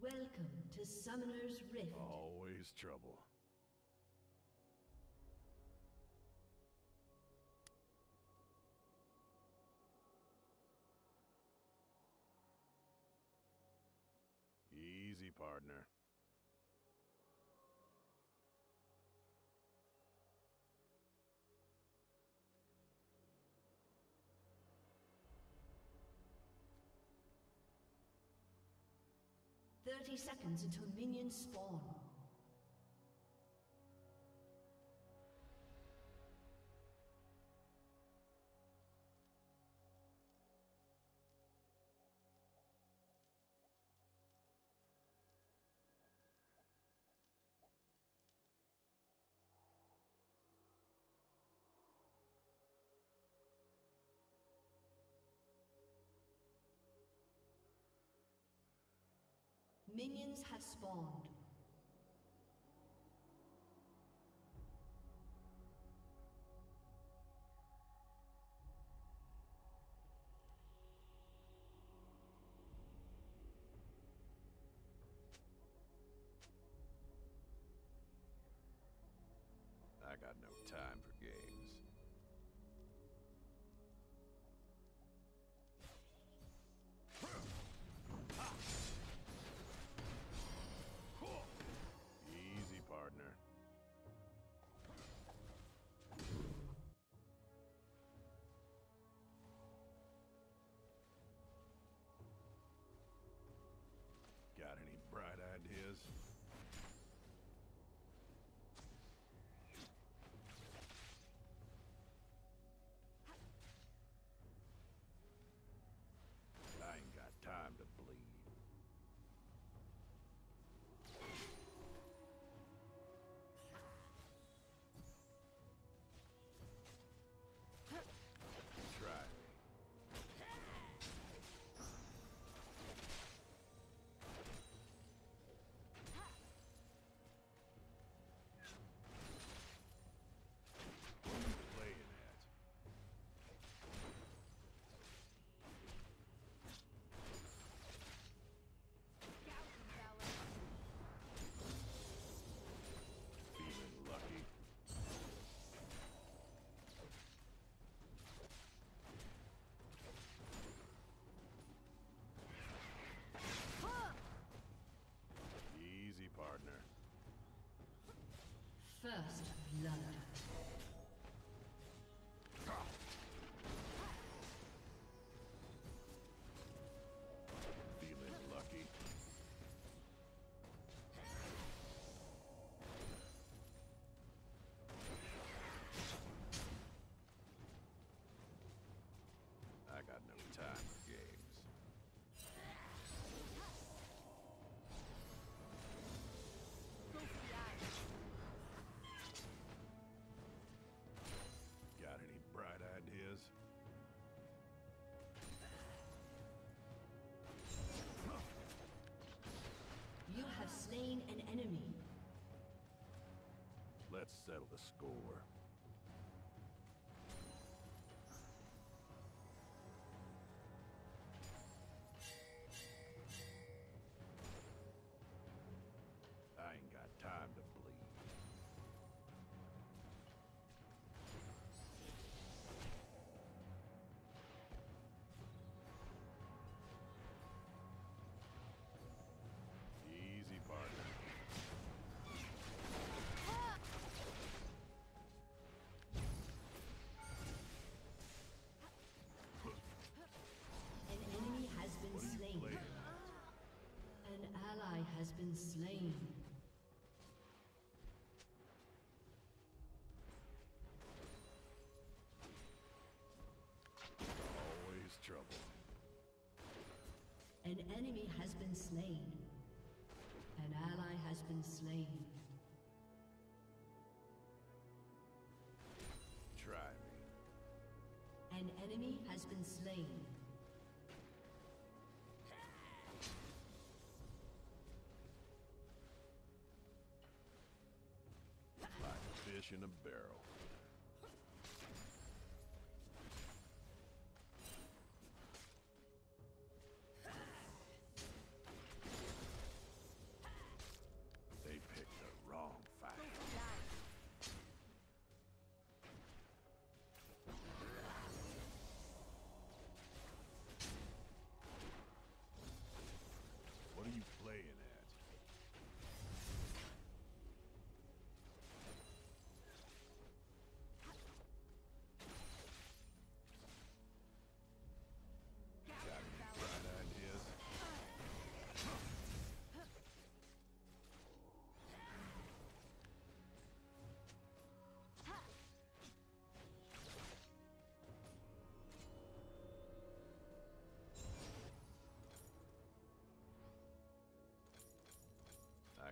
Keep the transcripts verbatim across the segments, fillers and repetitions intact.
Welcome to Summoner's Rift. Always trouble. Easy, partner. Thirty seconds until minions spawn. Minions have spawned. I got no time for games. Easy, partner. Got any bright ideas? I ain't got time to bleed. Try me. What are you playing at? Feeling lucky? Easy, partner. First blood. Feeling lucky? I got no time for games. Got any bright ideas? You have slain an enemy. Let's settle the score. I ain't got time to bleed. Easy, partner. An enemy has been What are you slain. playing at? An ally has been slain. Always trouble. An enemy has been slain. An ally has been slain. Try me. An enemy has been slain. Like a fish in a barrel.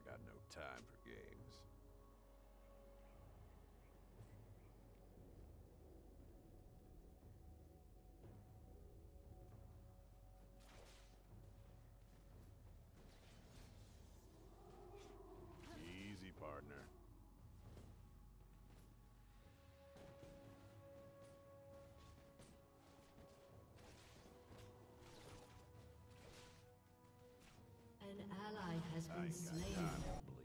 I got no time for games. Easy, partner. An ally has I been ain't got slain. time to bleed.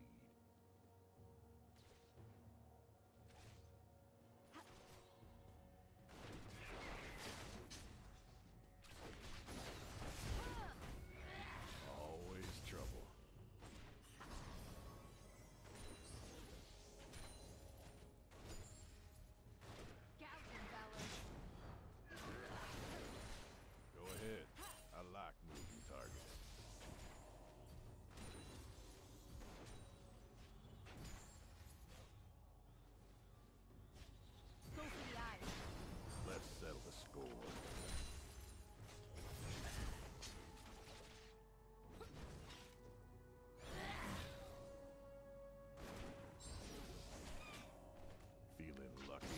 Always trouble. Go ahead. I like moving targets. Go for the eyes. Let's settle the score. Feeling lucky.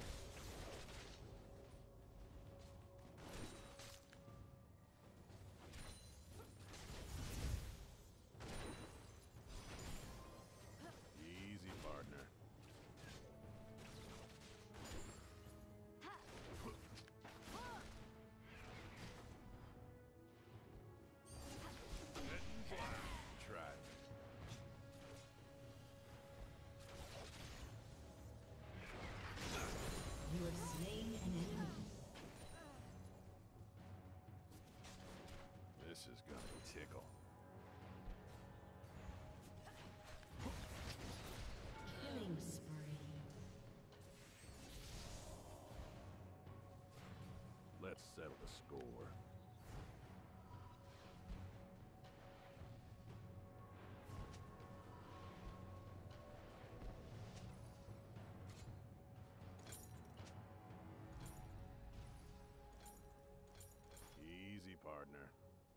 Easy, partner. Try it. You have slain an enemy. This is gonna tickle. Killing spree. Let's settle the score. Easy, partner.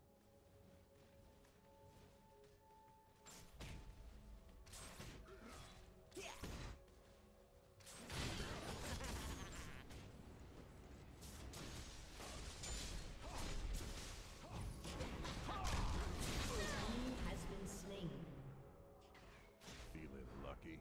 Enemy has been slain. Feeling lucky.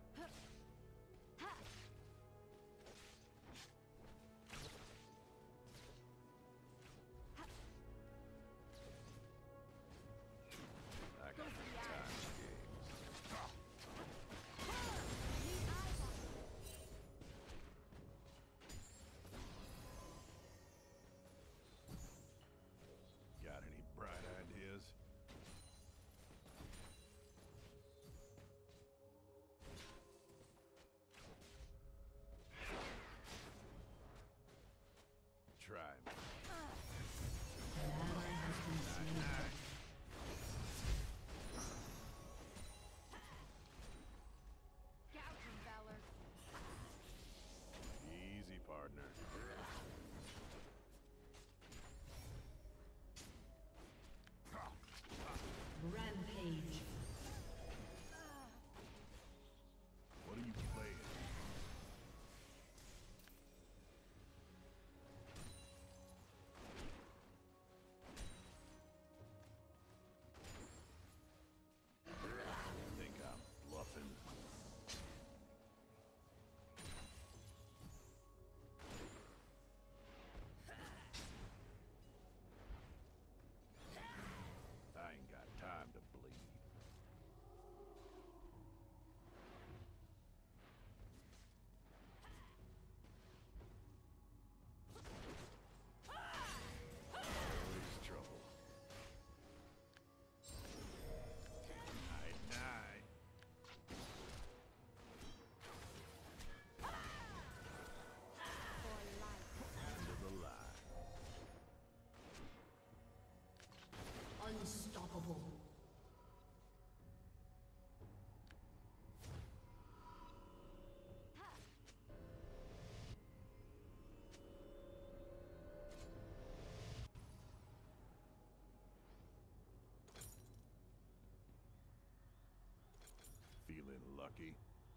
lucky.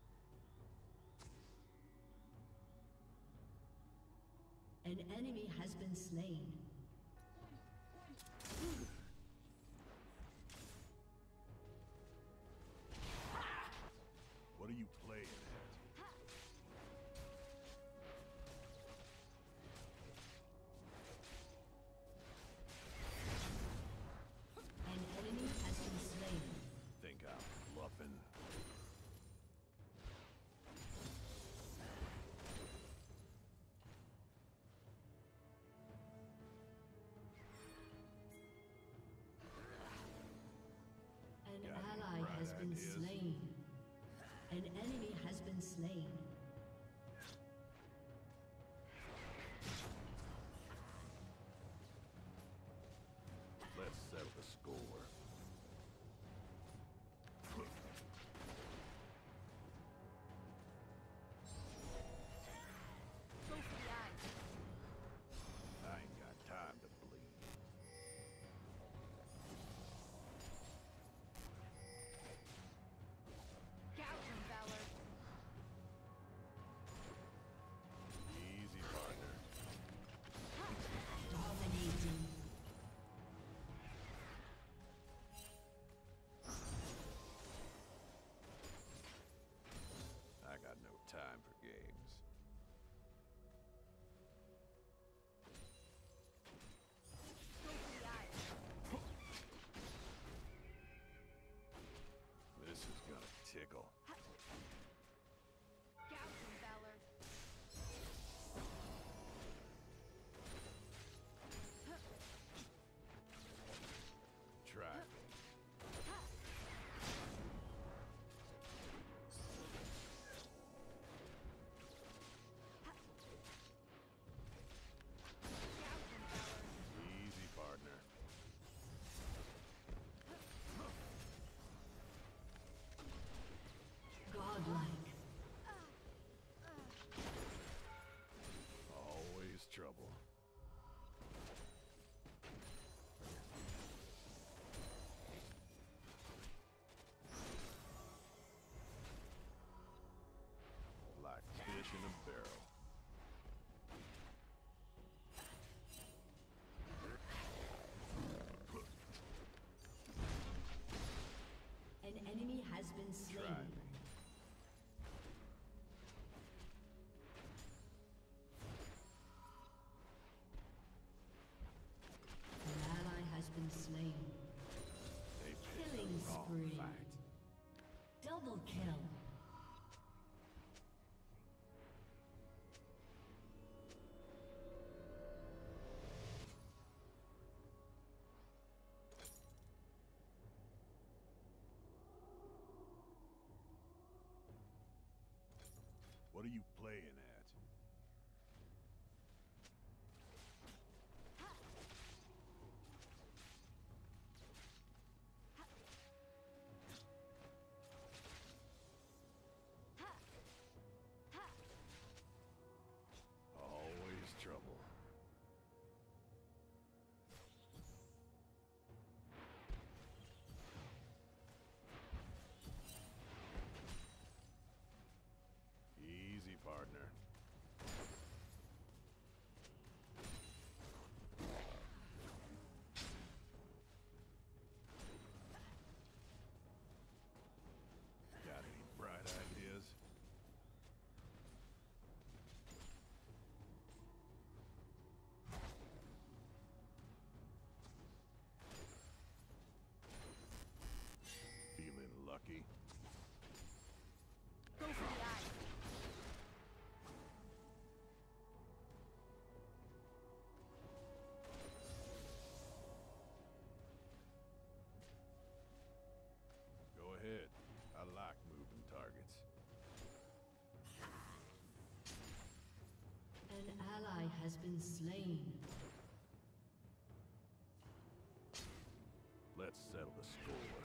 An enemy has been slain. What are you playing at? An enemy has been slain. Think I'm bluffing? An Got any ally bright has been ideas? slain. An enemy has been slain. Let's settle the score. Go for the eyes. I ain't got time to bleed. Gouge Valor. Easy, partner. Dominating. I got no time for games. Go for the eyes. This is gonna tickle. Gouge Valor. Try me. Gouge Valor. Easy, partner. Godlike. Always trouble. Like fish in a barrel. An enemy has been Try slain. me. An ally has been slain. They picked Killing the wrong spree. fight. Double kill. What are you playing at? Always trouble. Easy, partner. Got any bright ideas? Feeling lucky? Go for the eyes. Go ahead. I like moving targets. An ally has been slain. Let's settle the score.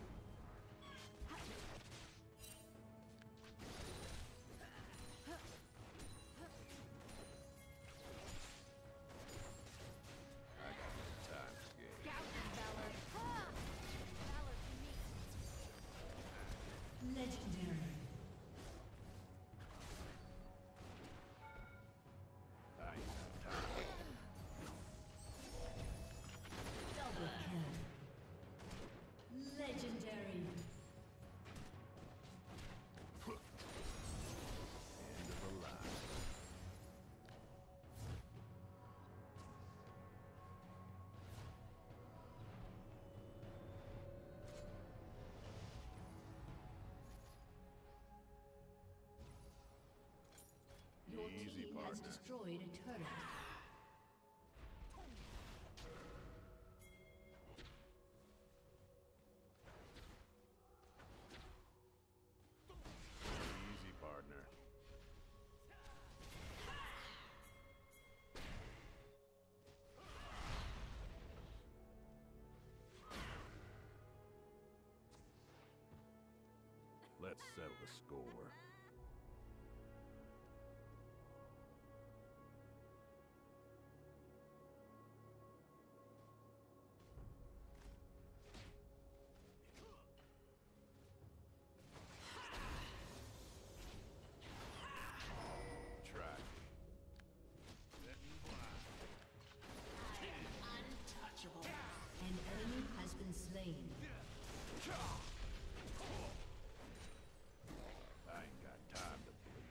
I got no time for games. Gouge Valor. Ha! Valor to me. Legendary. Easy, team has partner. destroyed a turret. Easy, partner. Let's settle the score. Try. Untouchable. An enemy has been slain. I ain't got time to bleed.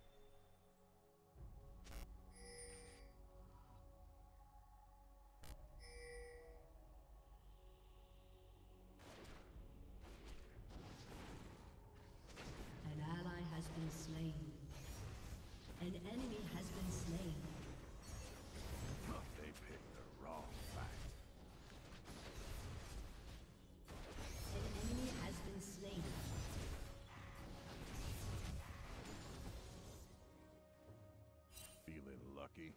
An ally has been slain. An enemy has been slain. They picked the wrong fight. An enemy has been slain. Feeling lucky?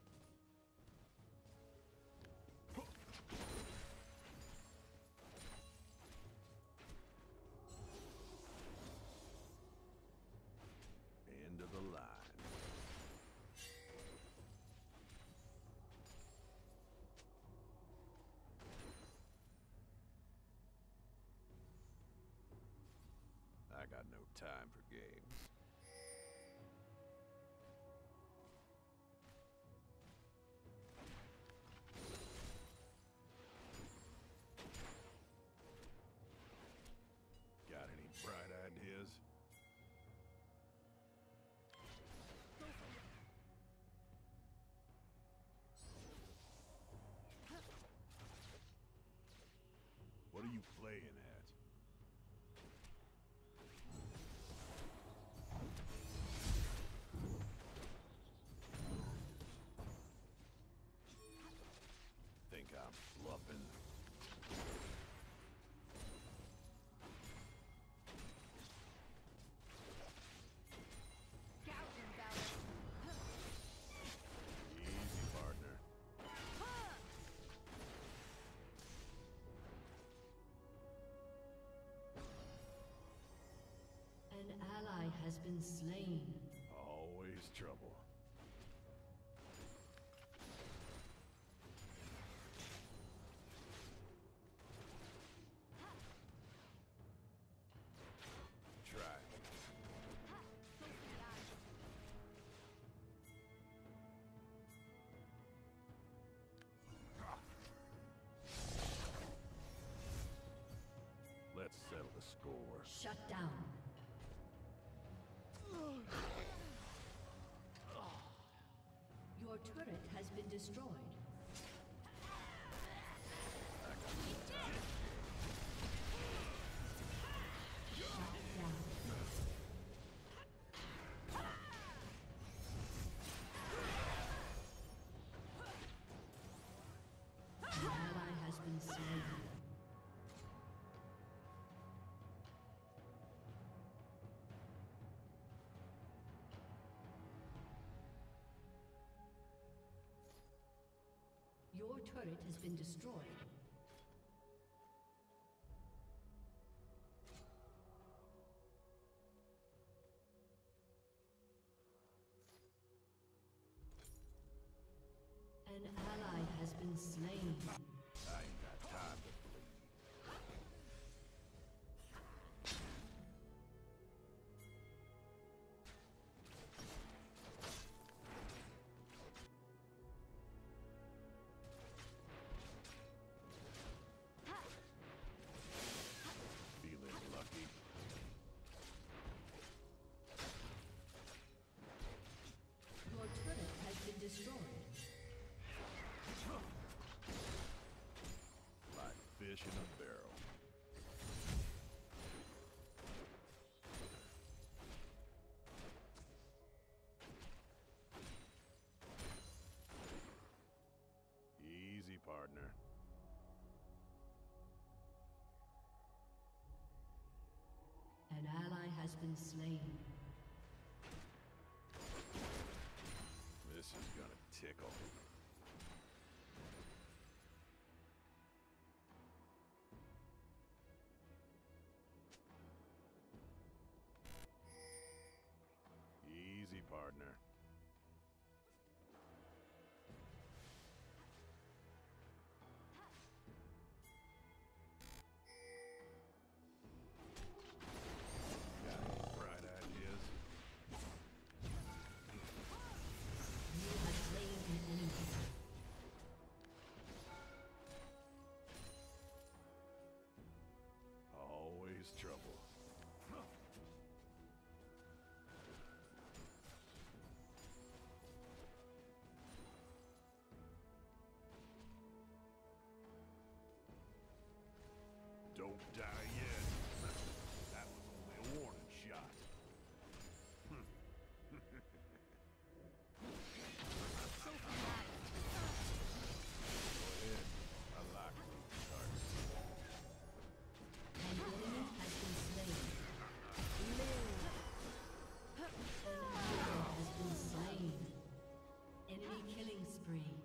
End of the line. I got no time for games. Got any bright ideas? What are you playing at? Think I'm bluffing? Gouge and Valor. Easy, partner. An ally has been slain. Always trouble. Try. Let's settle the score. Shut down. Your turret has been destroyed. Shut down. An ally has been slain. Your turret has been destroyed. An ally has been slain. I ain't got time to bleed. Feeling lucky? Your turret has been destroyed. Like fish in a barrel. been slain. This is gonna tickle. Easy, partner. Got any bright ideas? You have slain an enemy. Always trouble. Don't die yet. That was only a warning shot. So dramatic. Go ahead. I like those starts. An enemy has been slain. An ally has been slain. Enemy killing spree.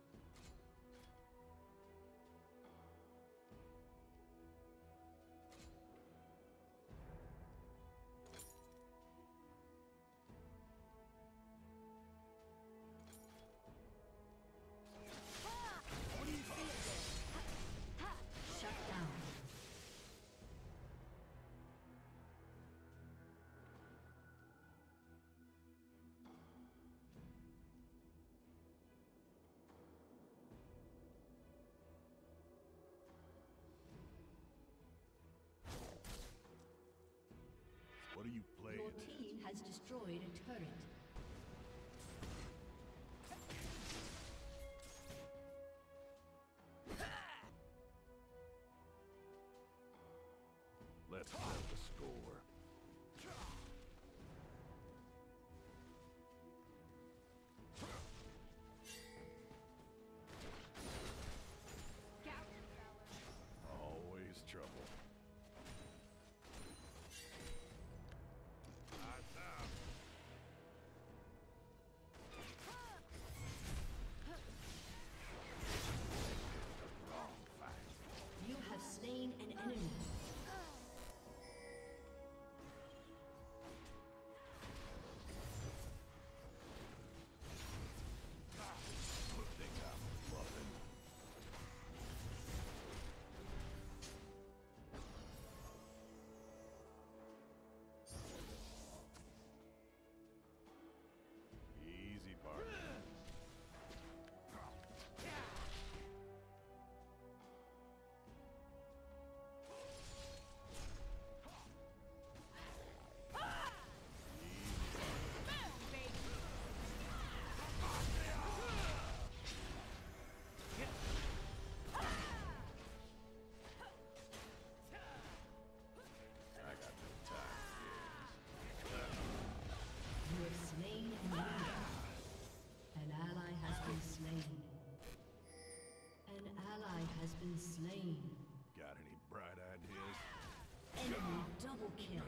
Shut down. What are you playing Your at? team has destroyed a turret. Let's settle the score. Gouge and Valor. Always trouble. Eyes up. Wrong fight. You have slain an enemy. Think I'm bluffing. Easy, partner. Boom, baby. I got no time for games. You have slain an enemy. An ally has been slain. An ally has been slain. Got any bright ideas? Enemy double kill.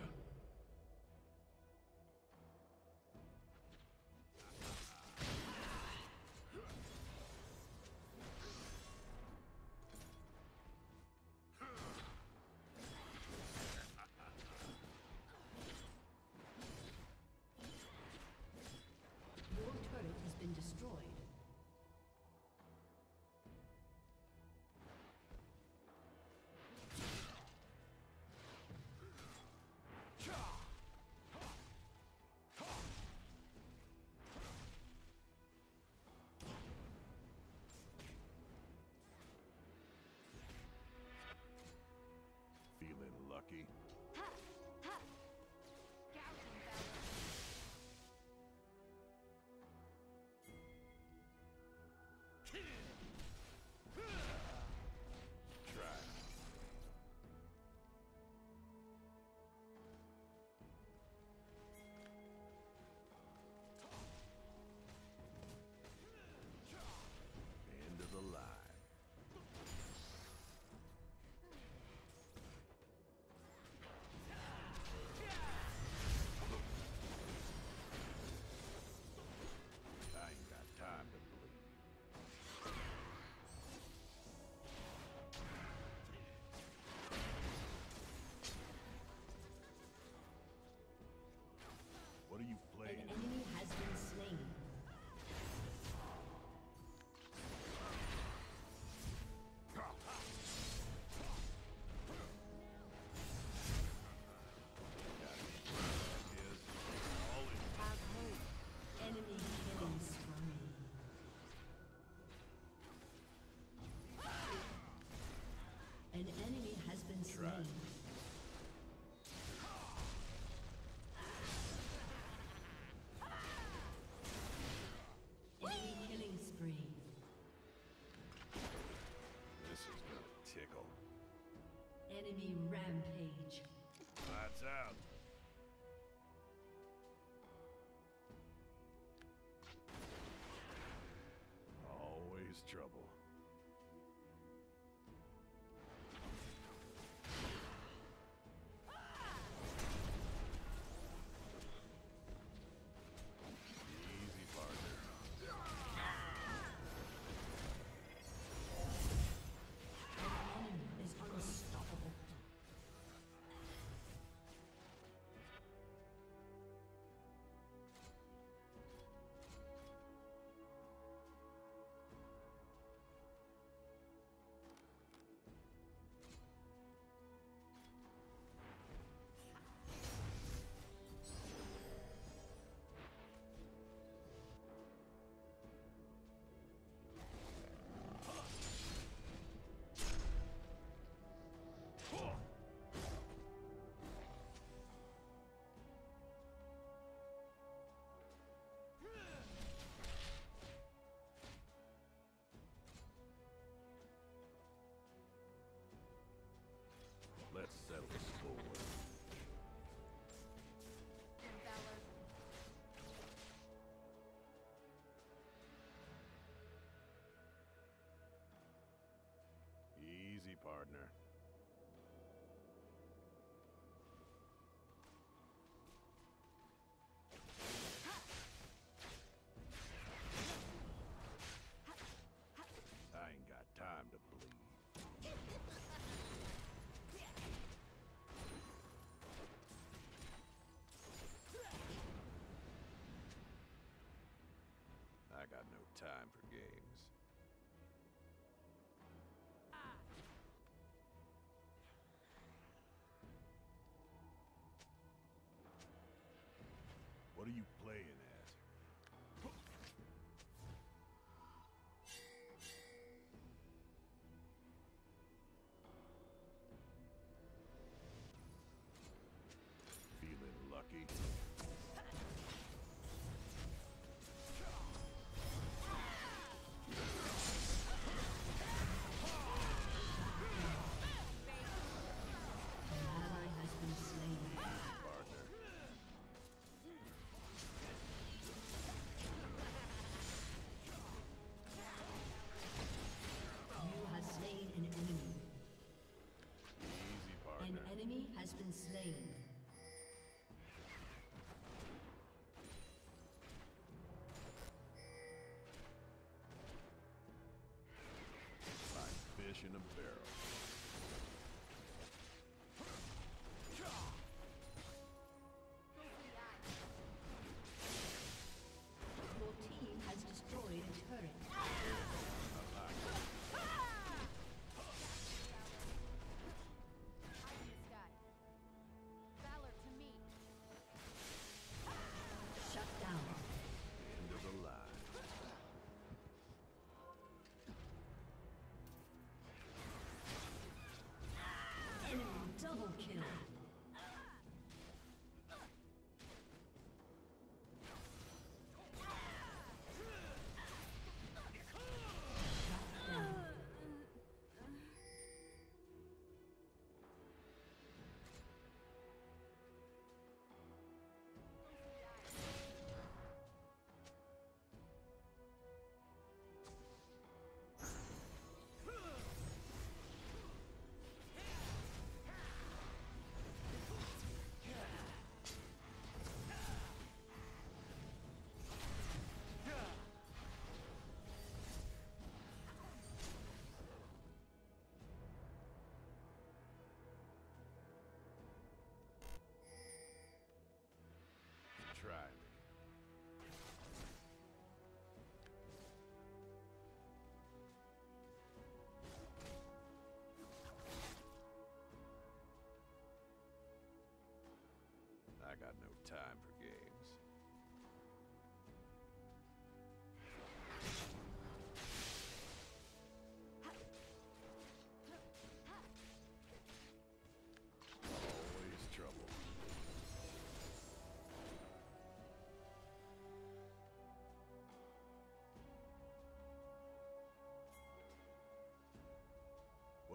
Your turret has been destroyed. Feeling lucky? Gouge and Valor. Try. End of the line. tickle. Enemy rampage. Lights out. Always trouble. Easy, partner. Enemy is unstoppable. Let's settle the score. Valor. Easy, partner. I ain't got time to bleed. I got no time for games. What are you playing as? Feeling lucky? An ally has been slain. Partner. You have slain an enemy. Easy, An partner. enemy has been slain. Like fish in a barrel. Goofy eye. Your team has destroyed a turret. Eye in the sky. Valor to me. Shut down. End of the line.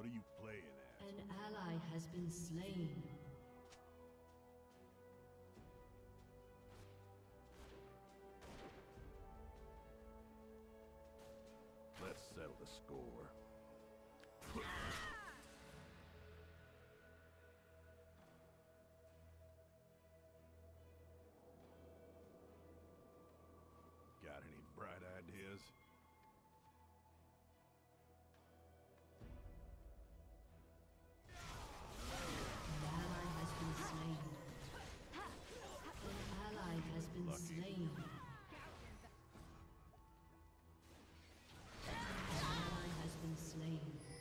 What are you playing at? An ally has been slain. Let's settle the score. Got any bright ideas? An ally has been slain. An ally has been Lucky. slain. An ally has been slain.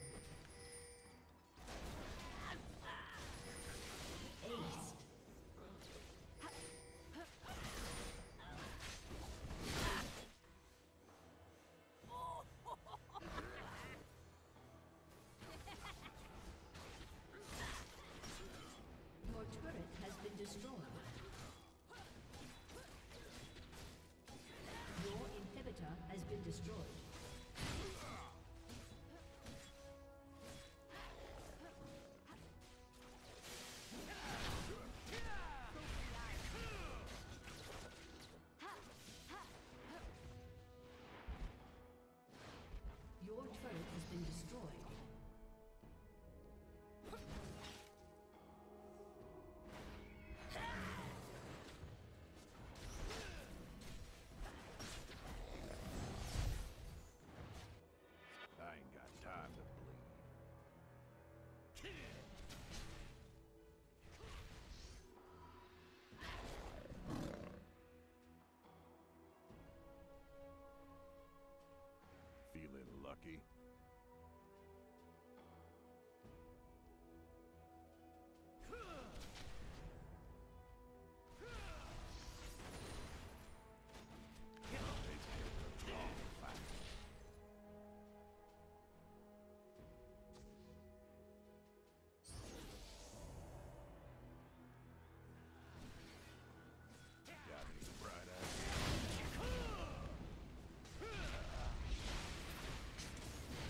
Aced. Your turret has been destroyed. Your inhibitor has been destroyed. Your turret has been destroyed. I ain't got time to bleed. Feeling lucky? Got any bright ideas?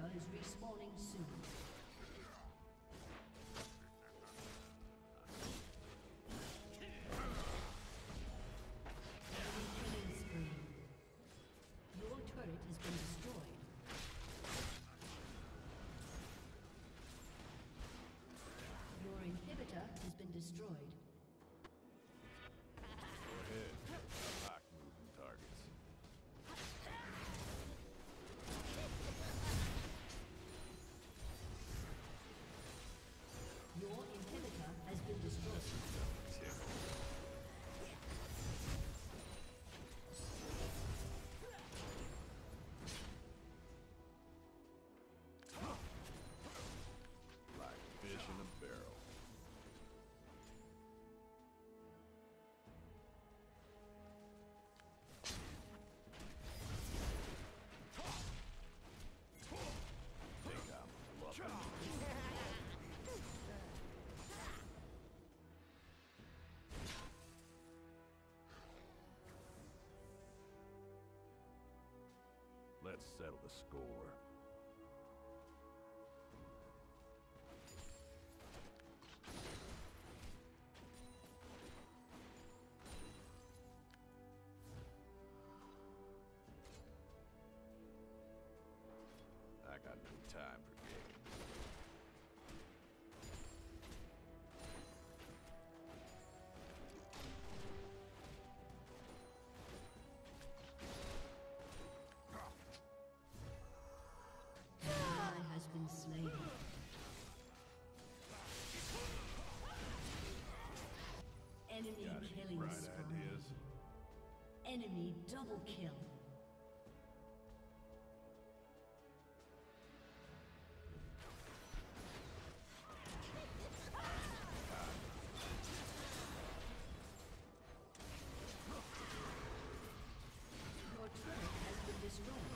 inhibitor is respawning soon. Killing spree. Your turret has been destroyed. Your inhibitor has been destroyed. Go ahead. I like moving targets. Your inhibitor has been destroyed. Like fish in a barrel. Think I'm bluffing. Let's settle the score. I got no time for games. Ally has been slain. Enemy Got any killing bright spree. ideas? Enemy double kill. Your turret has been destroyed.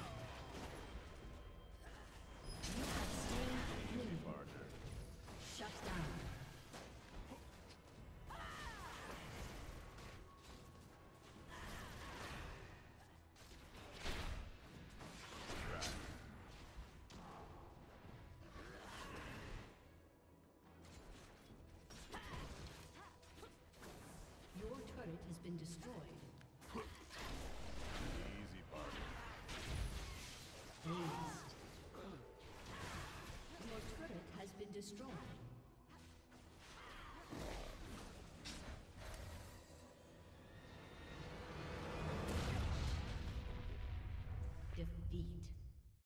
You have slain an enemy. Partner. Shut down. Right. Your turret has been destroyed. Easy partner. Aced. Your turret has been destroyed.